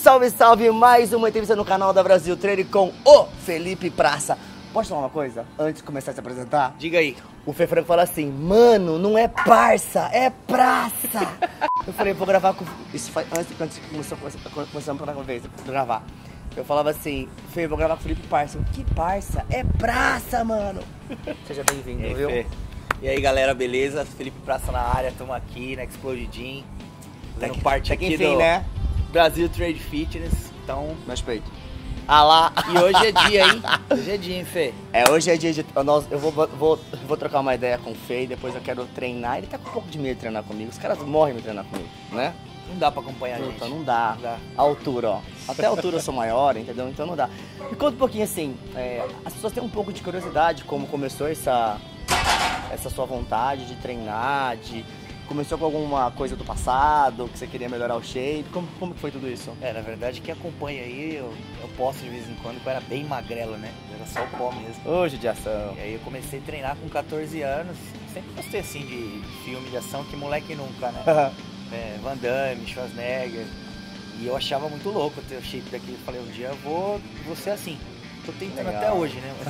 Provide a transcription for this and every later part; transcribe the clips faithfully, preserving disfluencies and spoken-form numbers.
salve, salve! Mais uma entrevista no canal da Brasil Treino com o Felipe Praça. Posso falar uma coisa? Antes de começar a se apresentar? Diga aí. O Fê Franco fala assim, mano, não é parça, é praça. Eu falei, vou gravar com... Isso foi antes, antes de começar, começamos a vez, gravar. Eu falava assim, Fê, vou gravar com o Felipe Parça. Eu, que parça? É praça, mano. Seja bem-vindo, viu? Fê? E aí, galera, beleza? Felipe Praça na área, estamos aqui na Explodidin. Fazendo parte aqui enfim, do né? Brasil Trade Fitness. Então, meu respeito. Ah lá. E hoje é dia, hein? Hoje é dia, hein, Fê? É, hoje é dia de... Nós, eu vou, vou, vou trocar uma ideia com o Fê e depois eu quero treinar. Ele tá com um pouco de medo de treinar comigo. Os caras morrem de treinar comigo, né? Não dá pra acompanhar a gente. Então, não dá. Não dá. A altura, ó. Até a altura eu sou maior, entendeu? Então não dá. Me conta um pouquinho assim, é, as pessoas têm um pouco de curiosidade como começou essa, essa sua vontade de treinar, de... Começou com alguma coisa do passado, que você queria melhorar o shape? Como, como que foi tudo isso? É, na verdade, quem acompanha aí, eu, eu posto de vez em quando, que eu era bem magrelo, né? Era só o pó mesmo. Ô, judiação. E aí eu comecei a treinar com quatorze anos. Sempre gostei, assim, de filme de ação, que moleque nunca, né? é, Van Damme, Schwarzenegger. E eu achava muito louco ter o shape daquele. Eu falei, um dia eu vou, vou ser assim. Tô tentando Legal. até hoje, né?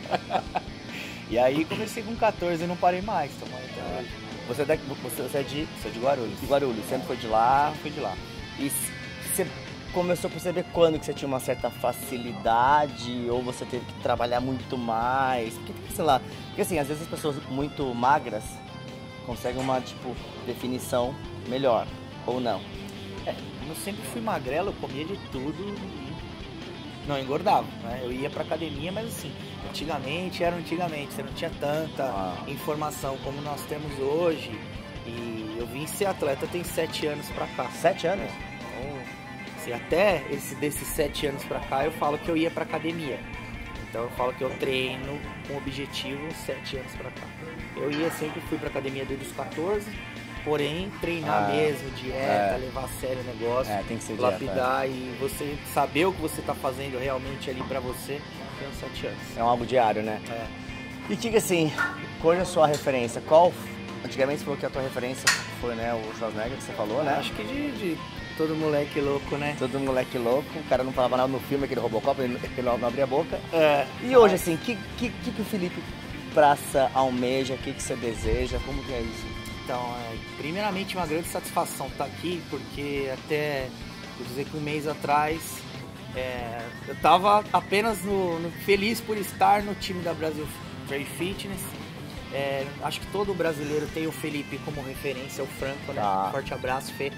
E aí comecei com quatorze e não parei mais, tô mais até hoje. Você é, de, você, você é de... Sou de Guarulhos. De Guarulhos, sempre foi de lá? Sempre fui de lá. E você começou a perceber quando que você tinha uma certa facilidade ou você teve que trabalhar muito mais? Porque, sei lá, porque assim, às vezes as pessoas muito magras conseguem uma, tipo, definição melhor, ou não? É, eu sempre fui magrelo, eu comia de tudo e não engordava, né? Eu ia pra academia, mas assim, antigamente era antigamente, você não tinha tanta ah. informação como nós temos hoje. E eu vim ser atleta tem sete anos pra cá. Sete anos? Então, assim, até esse, desses sete anos pra cá eu falo que eu ia pra academia. Então eu falo que eu treino com objetivo sete anos pra cá. Eu ia, sempre fui pra academia desde os quatorze. Porém, treinar ah, mesmo, dieta, é. levar a sério o negócio, é, tem que ser lapidar dieta, é. e você saber o que você está fazendo realmente ali pra você, tem uns sete anos. É um algo diário, né? É. E diga assim, qual é a sua referência? Qual, antigamente você falou que a tua referência foi, né, o Schwarzenegger, que você falou, né? Acho que de, de todo moleque louco, né? Todo moleque louco, o cara não falava nada no filme, aquele Robocop, ele não, não abria a boca. É. E hoje, assim, o que, que, que o Felipe Praça almeja, o que, que você deseja, como que é isso? Então, é, primeiramente uma grande satisfação estar aqui, porque até, vou dizer que um mês atrás, é, eu estava apenas no, no, feliz por estar no time da Brasil Trade Fitness. É, acho que todo brasileiro tem o Felipe como referência, o Franco, né? Ah. Um forte abraço, Fê.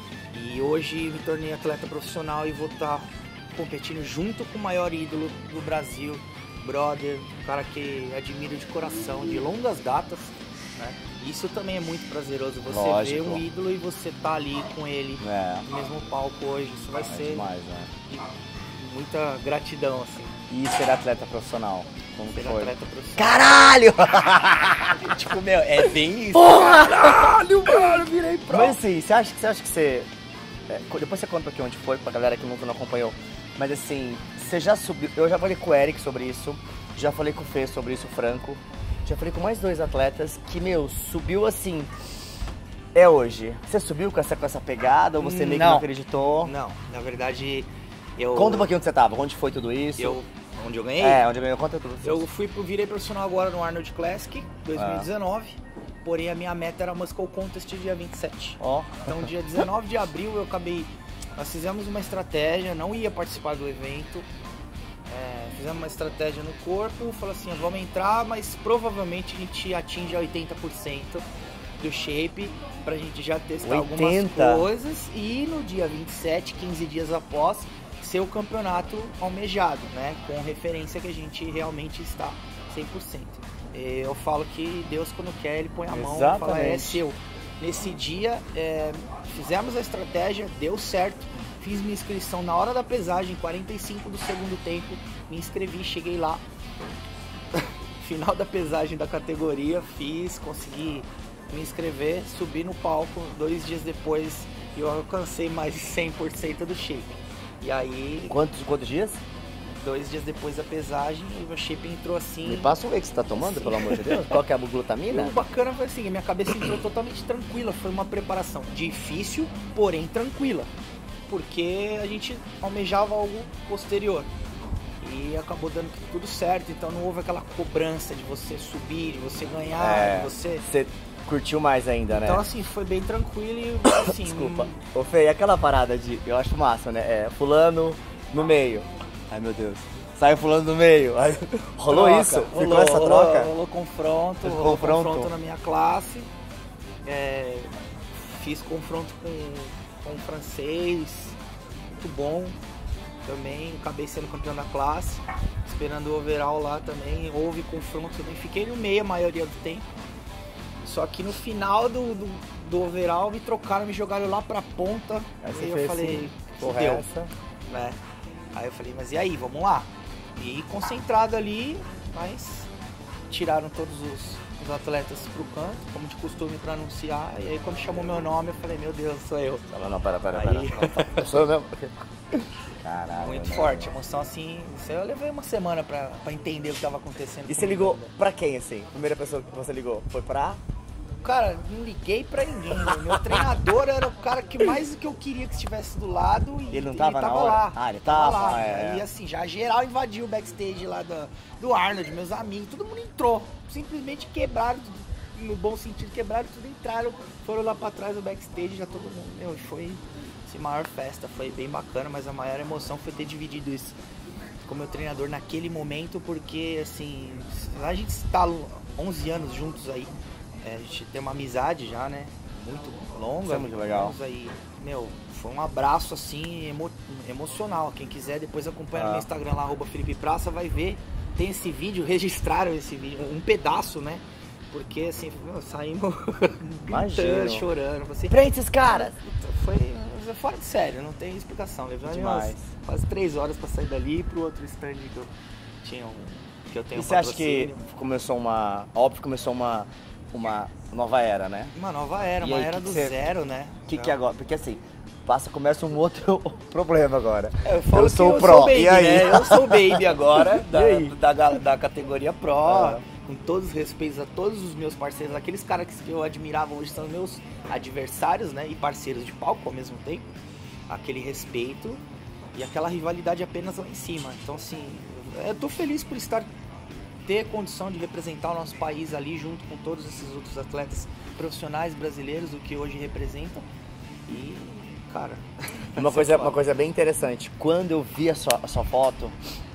E hoje me tornei atleta profissional e vou estar competindo junto com o maior ídolo do Brasil, brother, um cara que admiro de coração, de longas datas, né? Isso também é muito prazeroso, você Lógico. ver um ídolo e você tá ali com ele é. no mesmo palco hoje. Isso vai é ser demais, né? de muita gratidão, assim. E ser atleta profissional? Como ser foi? atleta profissional. Caralho! Tipo, meu, é bem isso. Porra! Caralho, mano, virei pro. Mas assim, você acha, você acha que você... É, depois você conta aqui onde foi, pra galera que nunca não acompanhou. Mas assim, você já subiu... Eu já falei com o Eric sobre isso, já falei com o Fê sobre isso, o Franco. Já falei com mais dois atletas que, meu, subiu assim, é hoje. Você subiu com essa, com essa pegada ou você meio que não acreditou? Não, na verdade, eu... Conta um pouquinho onde você tava, onde foi tudo isso? Eu... Onde eu ganhei? É, onde eu ganhei, conta tudo. Eu fui pro, virei profissional agora no Arnold Classic, dois mil e dezenove. Ah. Porém, a minha meta era Muscle Contest dia vinte e sete. Ó. Oh. Então, dia dezenove de abril, eu acabei... Nós fizemos uma estratégia, não ia participar do evento. É, fizemos uma estratégia no corpo, falou assim, vamos entrar, mas provavelmente a gente atinge oitenta por cento do shape pra gente já testar oitenta? Algumas coisas e no dia vinte e sete, quinze dias após, ser o campeonato almejado, né? Com referência que a gente realmente está cem por cento. Eu falo que Deus, quando quer, Ele põe a mão e fala, é seu. Nesse dia, é, fizemos a estratégia, deu certo. Fiz minha inscrição na hora da pesagem, quarenta e cinco do segundo tempo, me inscrevi, cheguei lá, final da pesagem da categoria, fiz, consegui me inscrever, subi no palco, dois dias depois eu alcancei mais de cem por cento do shape. E aí... Quantos, quantos dias? Dois dias depois da pesagem, o meu shape entrou assim... Me passa o whey que você tá tomando, assim, pelo amor de Deus? Qual que é a glutamina? O bacana foi assim, a minha cabeça entrou totalmente tranquila, foi uma preparação difícil, porém tranquila. porque a gente almejava algo posterior. E acabou dando tudo certo, então não houve aquela cobrança de você subir, de você ganhar, É, de você... Você curtiu mais ainda, né? Então assim, foi bem tranquilo e assim... Desculpa. Ô Fê, e aquela parada de... Eu acho massa, né? É, fulano no meio. Ai, meu Deus. Saiu fulano no meio. Aí, rolou troca, isso? Rolou, Ficou essa rolou, troca? Rolou confronto, rolou confronto? confronto na minha classe. É, fiz confronto com, com o francês, muito bom. Também acabei sendo campeão da classe, esperando o overall lá também, houve confronto também, fiquei no meio a maioria do tempo. Só que no final do, do, do overall me trocaram, me jogaram lá pra ponta. Aí você Aí eu fez falei, assim, porra, deu, essa? né? Aí eu falei, mas e aí, vamos lá? E concentrado ali, mas tiraram todos os, os atletas pro canto, como de costume pra anunciar. E aí quando chamou meu nome, eu falei, meu Deus, sou eu. Não, não, pera, pera, Aí- pera. Não, sou eu mesmo? Caralho. Muito né? forte, emoção assim. Isso aí eu levei uma semana pra, pra entender o que tava acontecendo. E você comigo ligou ainda. pra quem, assim? Primeira pessoa que você ligou foi pra... Cara, não liguei pra ninguém. Né? Meu treinador era o cara que mais que eu queria que estivesse do lado. E Ele não tava na hora? lá. Ah, ele tava, lá. é. E assim, já geral invadiu o backstage lá do, do Arnold, meus amigos. Todo mundo entrou. Simplesmente quebraram, no bom sentido, quebraram tudo, entraram, foram lá pra trás do backstage, já todo mundo. Meu, foi assim, maior festa, foi bem bacana, mas a maior emoção foi ter dividido isso com meu treinador naquele momento, porque assim, a gente está onze anos juntos aí. É, a gente tem uma amizade já, né? Muito longa. Isso é muito legal. Anos aí, meu, foi um abraço assim, emo- emocional. Quem quiser depois acompanha no Ah. meu Instagram lá, arroba Felipe Praça, vai ver. Tem esse vídeo, registraram esse vídeo, um pedaço, né? Porque assim, meu, saímos Imagino. gritando, chorando. Assim, Prende esses caras! foi foi fora de sério, não tem explicação. Levou ali Demais. umas quase três horas pra sair dali pro outro stand que eu tinha um, que eu tenho E um você acha que patrocínio. começou uma... Óbvio que começou uma, uma nova era, né? Uma nova era, E uma aí, era que do que você- zero, né? O que Já- que é agora? Porque assim, passa, começa um outro problema agora. É, eu falo Eu que sou eu o pro, sou o baby, e aí? né? Eu sou o baby agora da, E aí? da, ga- da categoria Pro, Ah. com todos os respeitos a todos os meus parceiros, aqueles caras que eu admirava hoje são meus adversários, né? E parceiros de palco ao mesmo tempo. Aquele respeito e aquela rivalidade apenas lá em cima. Então, assim, eu tô feliz por estar ter condição de representar o nosso país ali junto com todos esses outros atletas profissionais brasileiros, o que hoje representam. E, cara, Uma coisa, uma coisa bem interessante, quando eu vi a sua, a sua foto,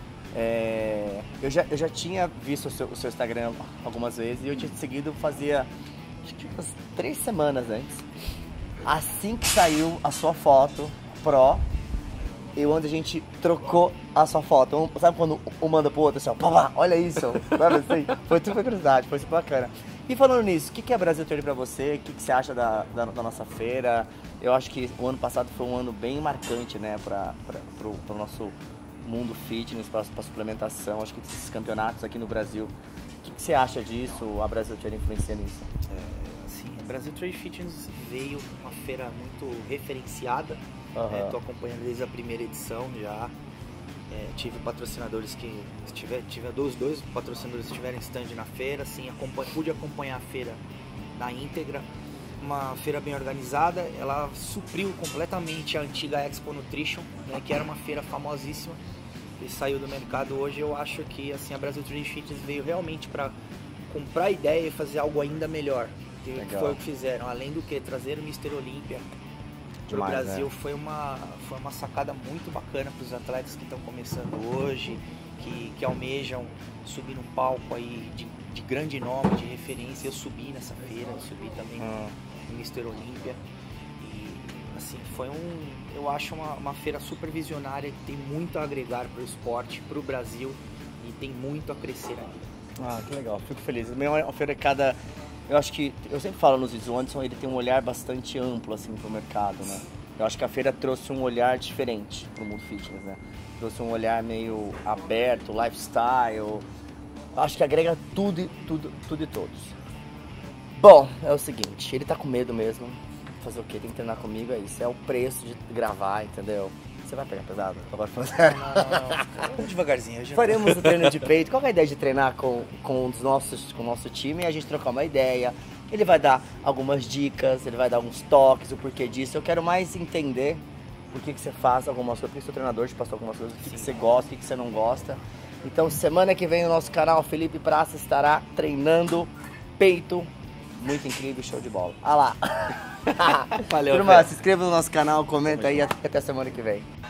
é, eu, já, eu já tinha visto o seu, o seu Instagram algumas vezes e eu tinha te seguido fazia acho que umas três semanas antes. Assim que saiu a sua foto pro, eu onde a gente trocou a sua foto. Um- sabe quando um manda pro outro assim, ó, pá, pá, olha isso, sabe assim? Foi tudo uma curiosidade, foi super bacana. E falando nisso, o que que é Brasil Trade pra você? O que que você acha da, da, da nossa feira? Eu acho que o ano passado foi um ano bem marcante, né, pra, pra, pro, pro nosso mundo fitness, pra, pra suplementação. Acho que esses campeonatos aqui no Brasil, o que que você acha disso? A Brasil Trade influencia nisso? assim, a Brasil Trade Fitness veio uma feira muito referenciada. Aham. Estou acompanhando desde a primeira edição já. É, tive patrocinadores que tive, tive dois, dois patrocinadores que tiveram stand na feira, assim, acompanha, pude acompanhar a feira na íntegra. Uma feira bem organizada, ela supriu completamente a antiga Expo Nutrition, né, que era uma feira famosíssima e saiu do mercado. Hoje eu acho que assim, a Brasil Trade Fitness veio realmente para comprar ideia e fazer algo ainda melhor. Que Legal. foi o que fizeram, além do que trazer o mister Olímpia para o Demais, Brasil, né? foi, uma, foi uma sacada muito bacana para os atletas que estão começando hoje, que, que almejam subir num palco aí de, de grande nome, de referência. Eu subi nessa feira, eu subi também Hum. no mister Olímpia. E assim, foi um, eu acho uma, uma feira super visionária que tem muito a agregar para o esporte, para o Brasil, e tem muito a crescer ainda. Ah, que legal, fico feliz. Também é uma feira cada... Eu acho que, eu sempre falo nos vídeos, o Anderson ele tem um olhar bastante amplo assim pro mercado, né? Eu acho que a feira trouxe um olhar diferente pro mundo fitness, né? Trouxe um olhar meio aberto, lifestyle. Acho que agrega tudo, e- tudo, tudo e todos. Bom, é o seguinte, ele tá com medo mesmo. Fazer o quê? Tem que treinar comigo, é isso. É o preço de gravar, entendeu? Você vai pegar pesado? Agora falando sério. Vamos devagarzinho. Eu já... Faremos o treino de peito. Qual que é a ideia de treinar com, com, os nossos, com o nosso time e a gente trocar uma ideia? Ele vai dar algumas dicas, ele vai dar alguns toques, o porquê disso. Eu quero mais entender o que, que você faz, algumas coisas, porque seu treinador te passou algumas coisas, o que, que você gosta, o que, que você não gosta. Então, semana que vem no nosso canal, Felipe Praça estará treinando peito. Muito incrível, show de bola. Ah lá. Valeu, Turma, Fê. se inscreva no nosso canal, comenta aí, até semana que vem.